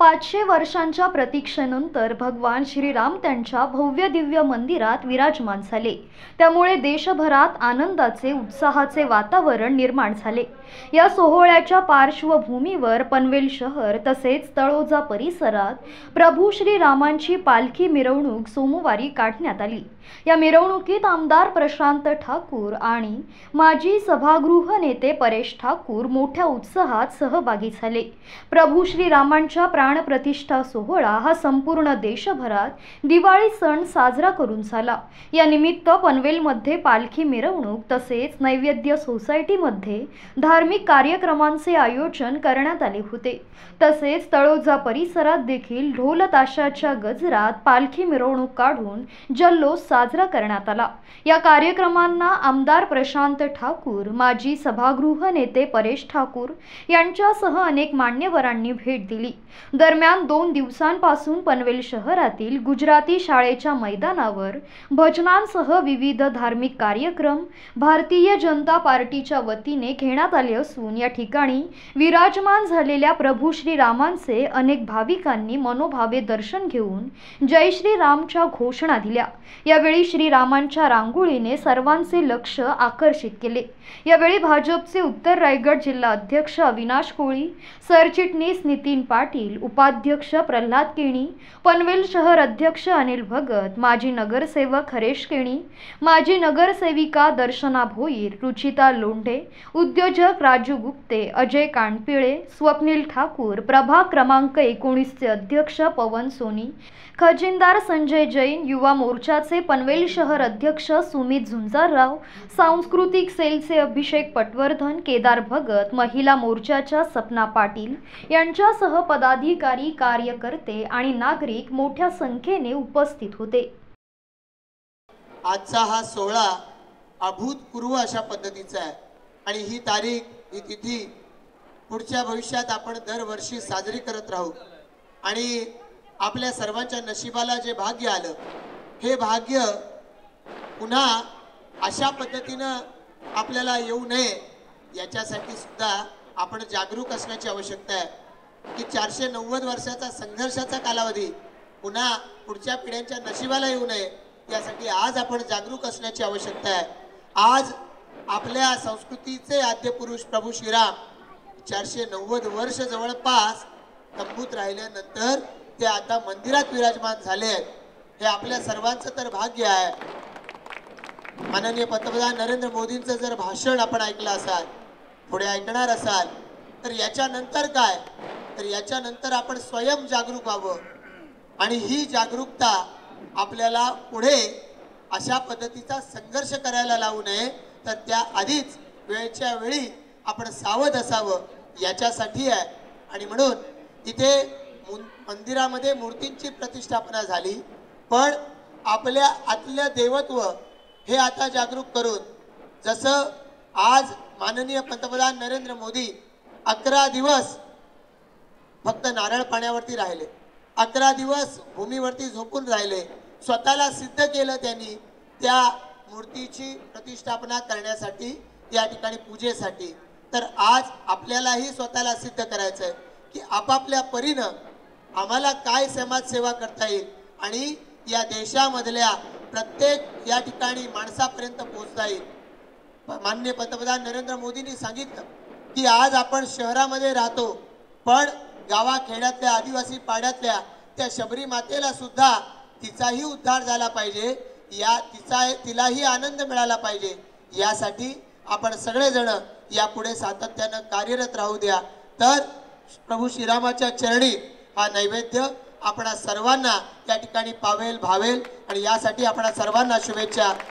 500 वर्षांच्या प्रतीक्षेनंतर भगवान श्रीराम त्यांच्या भव्य दिव्य मंदिरात विराजमान झाले। त्यामुळे देशभरात आनंदाचे उत्साहाचे वातावरण निर्माण झाले। या सोहळ्याच्या पार्श्वभूमीवर पनवेल शहर तसेच तळोजा परिसरात प्रभू श्रीरामांची पालखी मिरवणूक सोमवारी काढण्यात आली। या मिरवणुकीत आमदार प्रशांत ठाकूर आणि माजी सभागृह नेते परेश ठाकूर मोठ्या उत्साहात सहभागी झाले। प्रभू श्रीरामांच्या प्राणप्रतिष्ठा सोहळा हा संपूर्ण देशभरात दिवाळी सण साजरा करून झाला। या निमित्त पनवेलमध्ये पालखी मिरवणूक तसेच नैवेद्य सोसायटीमध्ये धार्मिक कार्यक्रमांचे आयोजन करण्यात आले होते। तसेच तळोजा परिसरात देखील ढोल ताशाच्या गजरात पालखी मिरवणूक काढून जल्लोष साजरा करण्यात आला। या कार्यक्रमांना आमदार प्रशांत ठाकूर, माजी सभागृह नेते परेश ठाकूर यांच्यासह अनेक मान्यवरांनी भेट दिली। दरम्यान 2 दिवसांपासून पनवेल शहरातील गुजराती शाळेच्या मैदानावर भजनांसह विविध धार्मिक कार्यक्रम भारतीय जनता पार्टीच्या वतीने घेण्यात आले असून या ठिकाणी विराजमान झालेल्या प्रभू श्रीरामांचे अनेक भाविकांनी मनोभावे दर्शन घेऊन जय श्रीरामच्या घोषणा दिल्या। यावेळी श्रीरामांच्या रांगोळीने सर्वांचे लक्ष आकर्षित केले। यावेळी भाजपचे उत्तर रायगड जिल्हा अध्यक्ष अविनाश कोळी, सरचिटणीस नितीन पाटील, उपाध्यक्ष प्रल्हाद केणी, पनवेल शहर अध्यक्ष अनिल भगत, माजी नगरसेवक हरेश केणी, माजी नगरसेविका दर्शना भोईर, रुचिता लोंढे, उद्योजक राजू गुप्ते, अजय कानपिळे, स्वप्नील ठाकूर, प्रभाग क्रमांक 19 चे अध्यक्ष पवन सोनी, खजिनदार संजय जैन, युवा मोर्चाचे पनवेल शहर अध्यक्ष सुमित झुंजारराव, सांस्कृतिक सेलचे अभिषेक पटवर्धन, केदार भगत, महिला मोर्चाच्या सपना पाटील यांच्यासह पदाधिकारी, कार्यकर्ते आणि नागरिक मोठ्या संख्येने उपस्थित होते। आजचा हा सोहळा अभूतपूर्व अशा पद्धतीचा आहे आणि ही तारीख, ही तिथी पुढच्या भविष्यात आपण दरवर्षी साजरी करत राहू आणि आपल्या सर्वांच्या नशिबाला जे भाग्य आलं, हे भाग्य पुन्हा अशा पद्धतीनं आपल्याला येऊ नये याच्यासाठी सुद्धा आपण जागरूक असण्याची आवश्यकता आहे की 490 वर्षाचा संघर्षाचा कालावधी पुन्हा पुढच्या पिढ्यांच्या नशिबाला येऊ नये यासाठी आज आपण जागरूक असण्याची आवश्यकता आहे। आज आपल्या संस्कृतीचे आद्यपुरुष प्रभू श्रीराम 490 वर्ष जवळपास तंबूत राहिल्यानंतर ते आता मंदिरात विराजमान झाले आहेत। हे आपल्या सर्वांचं तर भाग्य आहे। माननीय पंतप्रधान नरेंद्र मोदींचं जर भाषण आपण ऐकलं असाल, पुढे ऐकणार असाल, तर याच्यानंतर काय, तर याच्यानंतर आपण स्वयं जागरूक व्हावं आणि ही जागरूकता आपल्याला पुढे अशा पद्धतीचा संघर्ष करायला लावू नये, तर त्या आधीच वेळच्या वेळी आपण सावध असावं याच्यासाठी आहे। आणि म्हणून इथे मंदिरामध्ये मूर्तींची प्रतिष्ठापना झाली, पण आपल्या आतलं देवत्व हे आता जागरूक करून, जसं आज माननीय पंतप्रधान नरेंद्र मोदी 11 दिवस फक्त नारळ पाण्यावरती राहिले, 11 दिवस भूमीवरती झोपून राहिले, स्वतःला सिद्ध केलं त्यांनी त्या मूर्तीची प्रतिष्ठापना करण्यासाठी, या ठिकाणी पूजेसाठी। तर आज आपल्यालाही स्वतःला सिद्ध करायचं आहे की आपापल्या परीनं आम्हाला काय समाजसेवा करता येईल आणि या देशामधल्या प्रत्येक या ठिकाणी माणसापर्यंत पोहोचता येईल। माननीय पंतप्रधान नरेंद्र मोदींनी सांगितलं की आज आपण शहरामध्ये राहतो, पण गावाखेड्यातल्या आदिवासी पाड्यातल्या त्या शबरी मातेला सुद्धा तिचाही उद्धार झाला पाहिजे, तिलाही आनंद मिळाला पाहिजे, यासाठी आपण सगळेजण यापुढे सातत्यानं कार्यरत राहू द्या। तर प्रभू श्रीरामाच्या चरणी हा नैवेद्य आपणा सर्वांना या ठिकाणी पावेल, भावेल आणि यासाठी आपणा सर्वांना शुभेच्छा।